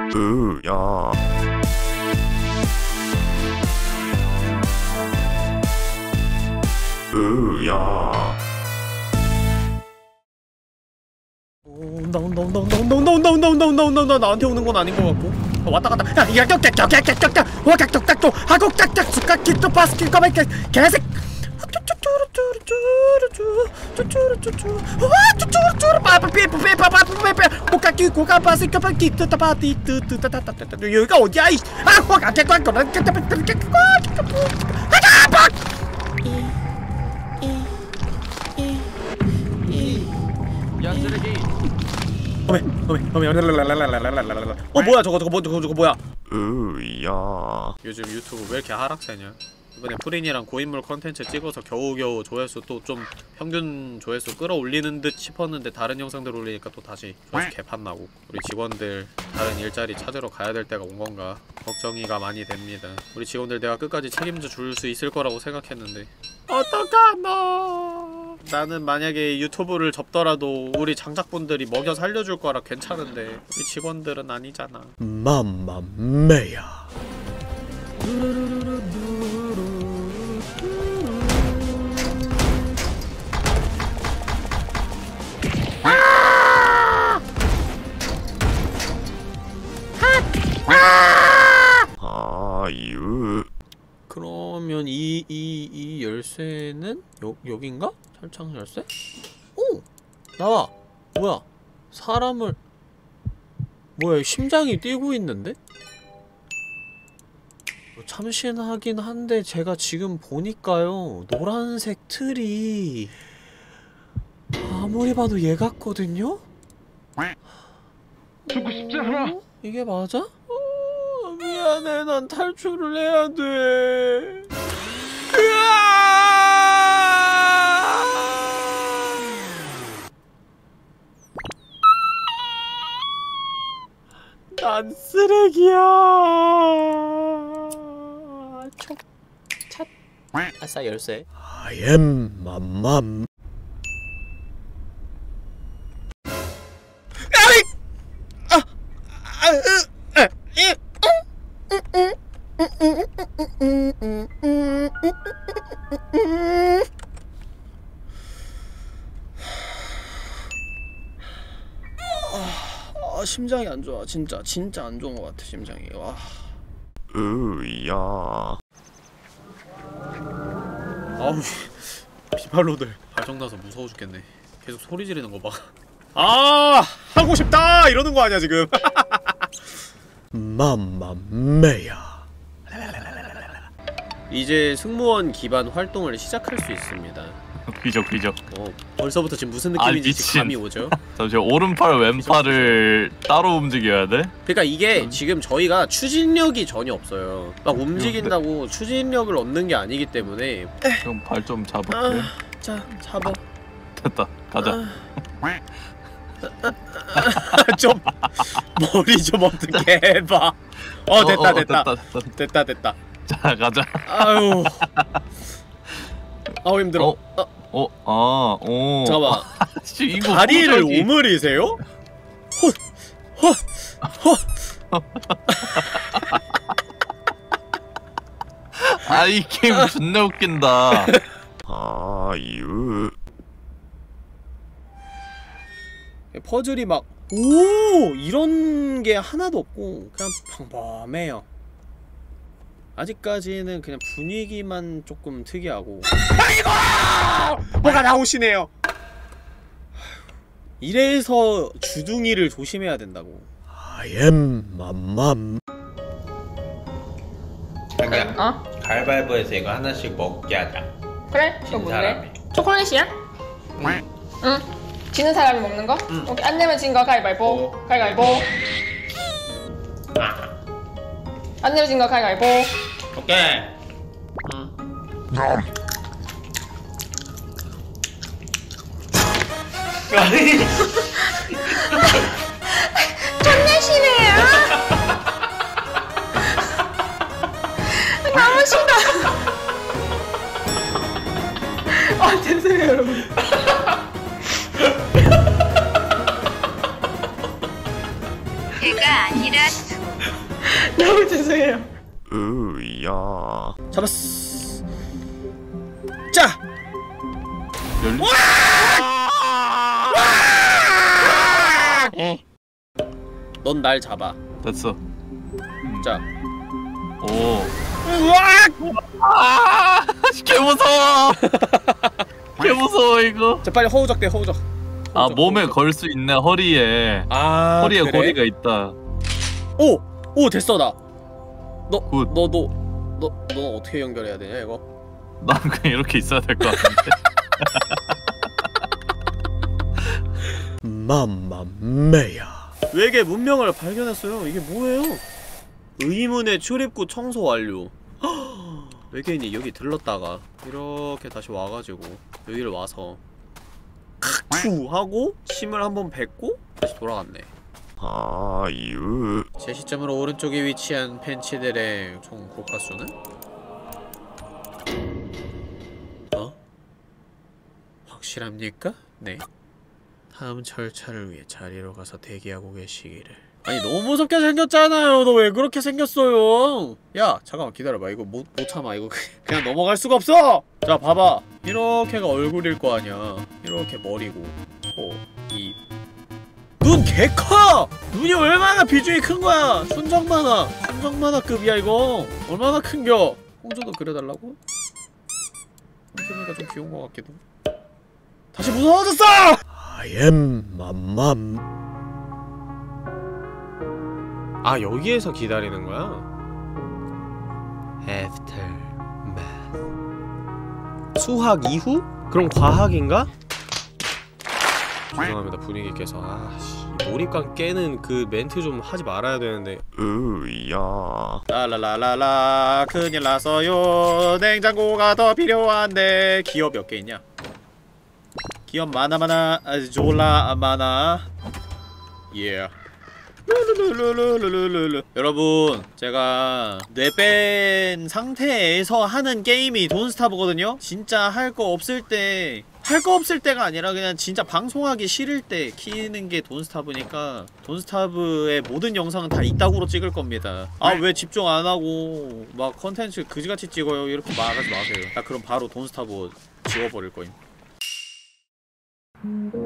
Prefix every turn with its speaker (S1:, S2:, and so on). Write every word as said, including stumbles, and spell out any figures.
S1: 으야. 으야.
S2: 온다 온다 온다 온다 온다 온다 온다 온다 온다 온다 온다 온다 나한테 오는 건 아닌 것 같고 어, 왔다 갔다 야 이거 깍깍깍깍깍깍깍 와깍깍깍깍 하고 깍깍 쑥깍끼또 바스킨 까만 개색 여기가 어디야 이 어메 어메 어메 어 뭐야 저거 저거 뭐 저거 저거 뭐야
S1: 으야.
S2: 요즘 유튜브 왜 이렇게 하락세냐. 이번에 프린이랑 고인물 컨텐츠 찍어서 겨우겨우 조회수 또 좀 평균 조회수 끌어올리는 듯 싶었는데 다른 영상들 올리니까 또 다시 조회수 개판 나고 우리 직원들 다른 일자리 찾으러 가야 될 때가 온 건가 걱정이가 많이 됩니다. 우리 직원들 내가 끝까지 책임져 줄 수 있을 거라고 생각했는데 어떡하나. 나는 만약에 유튜브를 접더라도 우리 장작분들이 먹여 살려줄 거라 괜찮은데 우리 직원들은 아니잖아. 맘마메야.
S1: 아유.
S2: 그러면 이, 이, 이 열쇠는 여, 여긴가? 철창 열쇠? 오! 나와! 뭐야? 사람을... 뭐야, 심장이 뛰고 있는데? 참신하긴 한데 제가 지금 보니까요 노란색 틀이 아무리 봐도 얘 같거든요?
S3: 죽고 싶지 않아!
S2: 어? 이게 맞아? 어, 미안해 난 탈출을 해야 돼. 난 쓰레기야. 촉, 찻, 아싸 열쇠. I am 맘맘. 아이, 아, 아, 으, 에, 이, 아, 심장이 안 좋아. 진짜 진짜 안 좋은 것 같아 심장이. 와.
S1: 으야.
S2: 아우 비발로들 발정나서 무서워 죽겠네. 계속 소리 지르는 거 봐. 아 하고 싶다 이러는 거 아니야 지금. 맘마메야. 이제 승무원 기반 활동을 시작할 수 있습니다.
S4: 귀적 귀적.
S2: 어 벌써부터 지금 무슨 느낌인지
S4: 아,
S2: 지금 감이 오죠?
S4: 잠시 오른팔 왼팔을 따로 움직여야 돼?
S2: 그러니까 이게
S4: 음.
S2: 지금 저희가 추진력이 전혀 없어요. 막 움직인다고 음, 추진력을 얻는 게 아니기 때문에.
S4: 형 발 좀 잡을게.
S2: 아, 자 잡아.
S4: 됐다 가자.
S2: 아. 좀 머리 좀 어떻게 해봐. 어 됐다
S4: 어, 어,
S2: 됐다.
S4: 됐다, 됐다
S2: 됐다 됐다.
S4: 자 가자.
S2: 아유 아우 힘들어.
S4: 어?
S2: 어,
S4: 어? 아, 오.
S2: 잠깐만.
S4: 씨, 이거
S2: 다리를
S4: 호적이...
S2: 오므리세요? 헛! 헛! 헛!
S4: 아, 이 게임 존나 웃긴다.
S1: 아유.
S2: 퍼즐이 막 오! 이런 게 하나도 없고 그냥 평범해요. 아직까지는 그냥 분위기만 조금 특이하고. 아이고! 뭐가 나오시네요. 이래서 주둥이를 조심해야 된다고. I am 맘맘.
S5: 자기야,
S6: 어?
S5: 가위바위보에서 이거 하나씩 먹게 하자.
S6: 그래? 그거
S5: 진
S6: 뭔데?
S5: 사람이.
S6: 초콜릿이야?
S5: 응.
S6: 응. 지는 사람이 먹는 거?
S5: 응.
S6: 오케이. 안 내면 진 거 가위바위보.
S5: 어.
S6: 가위바위보.
S5: 아.
S6: 안 내면 진 거 가위바위보.
S5: 오케이. 응.
S6: 존나 싫어요. 너무 싫어. 아 죄송해요 여러분.
S7: 제가 아니라
S6: 너무 죄송해요.
S1: 으야.
S2: 잡았어. 자.
S4: 열리.
S2: 넌 날 잡아.
S4: 됐어.
S2: 자.
S4: 오.
S2: 으악!
S4: 아, 개 무서워. 개 무서워 이거.
S2: 자 빨리 허우적 대 허우적.
S4: 아
S2: 허우적,
S4: 몸에
S2: 허우적.
S4: 걸 수 있네 허리에.
S2: 아
S4: 허리에
S2: 그래?
S4: 고리가 있다.
S2: 오! 오 됐어 나. 너
S4: 굿.
S2: 너도 너 너 어떻게 연결해야 되냐 이거?
S4: 난 그냥 이렇게 있어야 될 것 같은데.
S2: 맘마메야. 외계 문명을 발견했어요. 이게 뭐예요? 의문의 출입구 청소 완료. 외계인이 여기 들렀다가 이렇게 다시 와가지고 여기를 와서 칵추 하고 침을 한번 뱉고 다시 돌아갔네.
S1: 아유.
S2: 제 시점으로 오른쪽에 위치한 펜치들의 총 고가수는? 어? 확실합니까? 네. 다음 절차를 위해 자리로 가서 대기하고 계시기를. 아니 너무 무섭게 생겼잖아요. 너 왜 그렇게 생겼어요? 야 잠깐만 기다려봐. 이거 못, 못 참아. 이거 그냥 넘어갈 수가 없어. 자 봐봐. 이렇게가 얼굴일 거 아니야. 이렇게 머리고 코, 입. 눈 개 커! 눈이 얼마나 비중이 큰 거야! 순정 만화! 순정 만화급이야 이거! 얼마나 큰겨! 홍조도 그려달라고? 홍조가 좀 귀여운 것 같기도. 다시 무서워졌어! I am 맘맘. 아 여기에서 기다리는 거야? Aftermath. 수학 이후? 그럼 과학인가? 죄송합니다 분위기께서. 아씨 몰입감 깨는 그 멘트 좀 하지 말아야 되는데.
S1: 으야.
S2: 라라라라라 큰일 났어요. 냉장고가 더 필요한데. 기업 몇 개 있냐? 기업 많아 많아 아, 졸라 많아. 예. 룰루루루루루루루. 여러분 제가 뇌 뺀 상태에서 하는 게임이 돈스타브거든요? 진짜 할 거 없을 때 할 거 없을 때가 아니라 그냥 진짜 방송하기 싫을 때 키는 게 돈스타브니까 돈스타브의 모든 영상은 다 이따구로 찍을 겁니다. 아 왜 집중 안 하고 막 컨텐츠 그지같이 찍어요 이렇게 말하지 마세요. 나 그럼 바로 돈스타브 지워버릴 거임.